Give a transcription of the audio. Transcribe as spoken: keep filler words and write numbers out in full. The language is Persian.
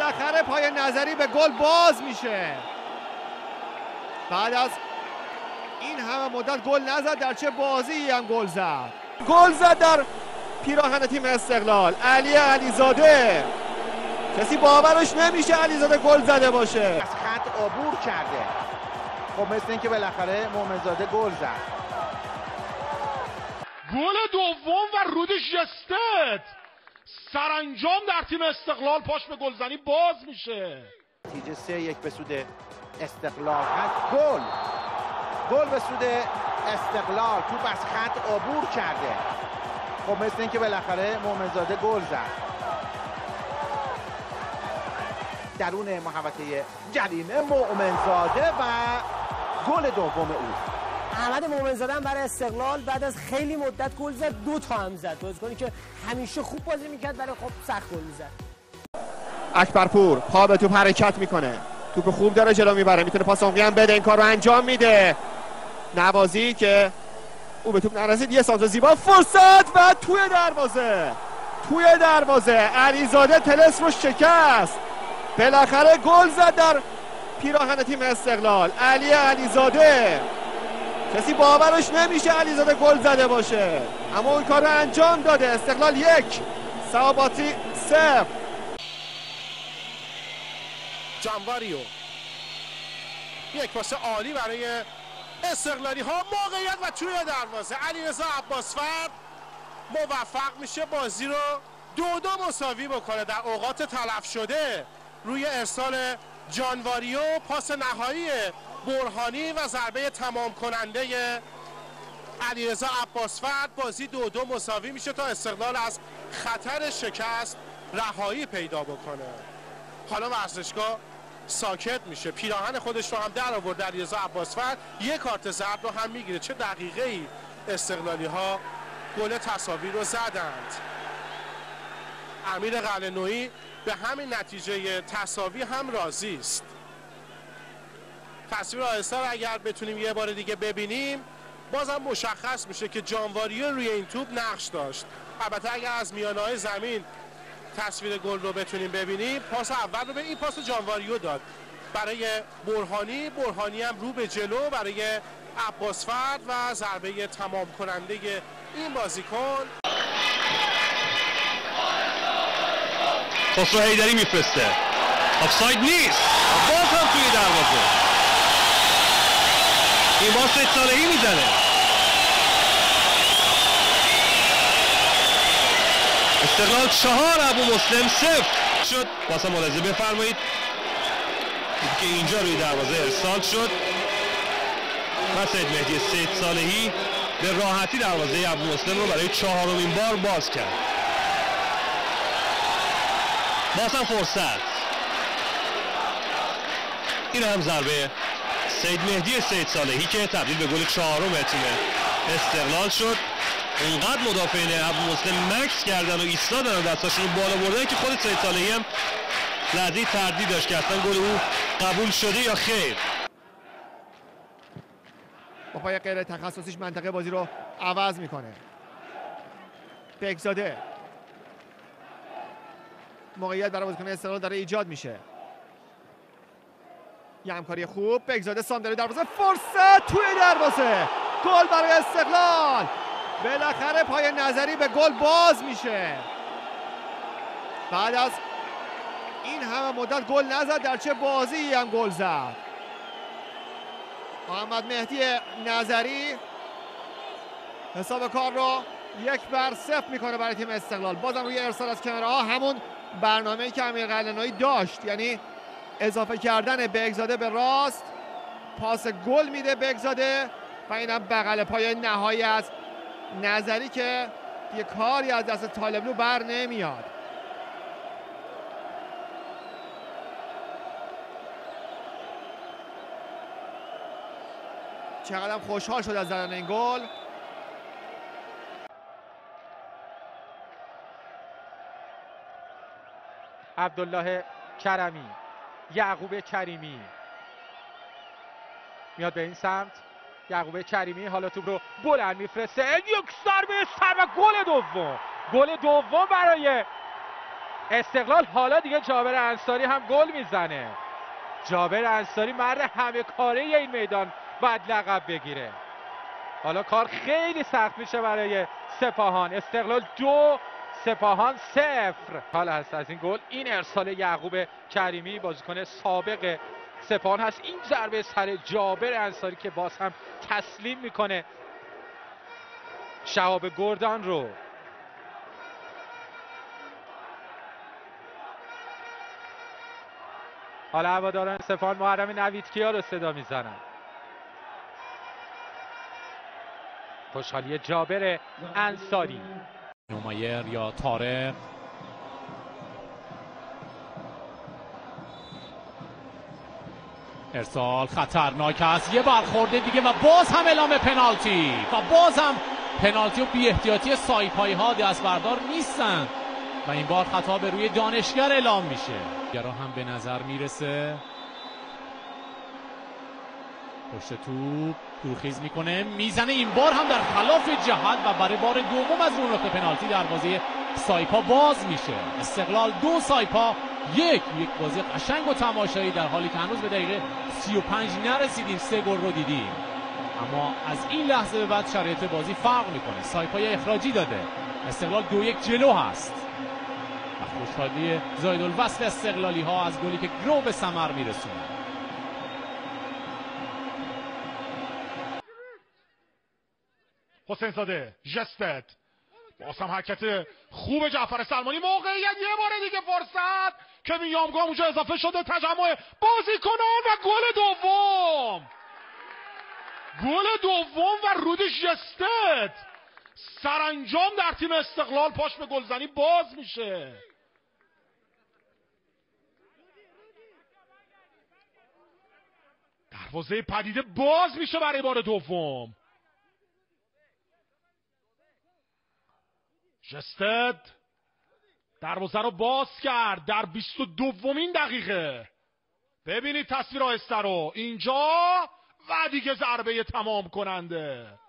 بالاخره پای نظری به گل باز میشه. بعد از این همه مدت گل نزد، در چه بازی هم گل زد. گل زد در پیراهن تیم استقلال علی علیزاده. کسی باورش نمیشه علیزاده گل زده باشه. از خط عبور کرده. خب مثل اینکه بالاخره مومنزاده گل زد. گل دوم و رودی جستت سرانجام در تیم استقلال پاش به گلزنی باز میشه. نتیجه سه یک به سود استقلال هست. گل گل به سود استقلال. توپ از خط عبور کرده. خب مثل اینکه بالاخره مومنزاده گل زد. درون محوطه جریمه مومنزاده و گل دوم او. احمد مومنزاده هم برای استقلال بعد از خیلی مدت گل زد، دو تا هم زد. بازیکنی که همیشه خوب بازی میکرد ولی خب سخت گل میزد. اکبرپور پا به توپ حرکت میکنه، توپ خوب داره جلو میبره، میتونه پاس عمقی هم بده، این کار رو انجام میده. نوازی که او به توپ نرسید، یه سانتر زیبا، فرصت و توی دروازه توی دروازه علیزاده طلسم رو شکست. بالاخره گل زد در پیراهن تیم استقلال علی علیزاده. کسی باورش نمیشه علیزاده گل زده باشه، اما اون کار رو انجام داده. استقلال یک سواباتی صفر. جانواریو یک پاس عالی برای استقلالی ها، موقعیت و توی دروازه علیرضا عباسفرد موفق میشه بازی رو دو دو مساوی بکنه در اوقات تلف شده روی ارسال جانواریو. پاس نهایی برهانی و ضربه تمام کننده علیرضا عباسفرد، بازی دو دو مساوی میشه تا استقلال از خطر شکست رهایی پیدا بکنه. حالا ورزشگاه ساکت میشه، پیراهن خودش رو هم در آورد علیرضا عباسفرد، یک کارت زرد رو هم میگیره. چه دقیقه ای استقلالی ها گل تساوی رو زدند. امیر قلعه‌نویی به همین نتیجه تساوی هم راضی است. تصویر آهسته رو اگر بتونیم یه بار دیگه ببینیم بازم مشخص میشه که جانواریو روی این توپ نقش داشت. البته اگر از میانه‌های زمین تصویر گل رو بتونیم ببینیم، پاس اول رو به این پاس جانواریو داد برای برهانی. برهانی هم رو به جلو برای عباسفرد و ضربه تمام کننده این بازیکن. خسرو حیدری میفرسته، آفساید نیست، باز هم توی دروازه. این باز سید صالحی میزنه. استقلال چهار ابو مسلم صفر شد. واسه ملاحظه بفرمایید که اینجا روی دروازه ارسال شد و سید مهدی سید صالحی به راحتی دروازه ابو مسلم رو برای چهارمین بار باز کرد. باز هم فرصت. این هم ضربه سید مهدی سید صالحی که تبدیل به گل چهارم تیم استقلال شد. اونقدر مدافعین ابو مسلم مکس کردن و ایستادن و دستاشون رو بالا بردن که خود سید صالحی هم لحظه تردید داشت که اصلا گل او قبول شده یا خیر. با پای غیر تخصصیش منطقه بازی رو عوض میکنه. بگزاده موقعیت برای بازیکن استقلال داره ایجاد میشه. یه همکاری خوب، بگزاده ساندری دروازه، فرصت توی دروازه، گل برای استقلال. بالاخره پای نظری به گل باز میشه. بعد از این همه مدت گل نزد، در چه بازی هم گل زد. محمد مهدی نظری حساب کار رو یک بر صفر میکنه برای تیم استقلال. بازم روی ارسال از کامراها همون برنامه‌ای که امیر قلعه‌نویی داشت، یعنی اضافه کردن بگزاده به راست، پاس گل میده بگزاده و اینم بغل پای نهایی از نظری که یه کاری از دست طالبلو بر نمیاد. چقدر خوشحال شد از زدن این گل. عبدالله کرمی، یعقوب کریمی میاد به این سمت. یعقوب کریمی حالا توپ رو بلند میفرسته، یک ضربه سر و گل دوم. گل دوم برای استقلال حالا دیگه جابر انصاری هم گل میزنه. جابر انصاری مرد همه کاره این میدان باید لقب بگیره. حالا کار خیلی سخت میشه برای سپاهان. استقلال دو سپاهان صفر. حالا هست از این گل. این ارسال یعقوب کریمی بازیکن سابق سپاهان هست. این ضربه سر جابر انصاری که باز هم تسلیم میکنه شهاب گردان رو. حالا هواداران سپاهان محرم نویدکیا رو صدا میزنن. خوشحالی جابر انصاری. نومایر یا طارق، ارسال خطرناک است، یه برخورده دیگه و باز هم اعلام پنالتی و باز هم پنالتی و بی احتیاطی سایپایی ها دست بردار نیستن و این بار خطا به روی دانشگر اعلام میشه. گرا هم به نظر میرسه پشت توپ دورخیز میکنه، میزنه، این بار هم در خلاف جهت و برای بار دوم از اون نقطه پنالتی دروازه سایپا باز میشه. استقلال دو سایپا یک. یک بازی قشنگ و تماشایی در حالی که هنوز به دقیقه سی و پنج نرسیدیم سه گل رو دیدیم، اما از این لحظه به بعد شرایط بازی فرق میکنه. سایپا اخراجی داده، استقلال دو یک جلو هست و خوشحالی زایدالوصل استقلالی ها از گلی که گرو به ثمر میرسونه. حسین زاده ژستت باز هم حرکت خوب جعفر سلمانی، موقعیت یه بار دیگه فرصت که میامگاه اونجا اضافه شده، تجمع بازیکنان و گل دوم گل دوم و رودی ژستت سرانجام در تیم استقلال پاش به گلزنی باز میشه. دروازه پدیده باز میشه برای بار دوم. ژستت دروازه رو باز کرد در بیست و دومین دقیقه. ببینید تصویر آهسته رو اینجا و دیگه ضربه تمام کننده.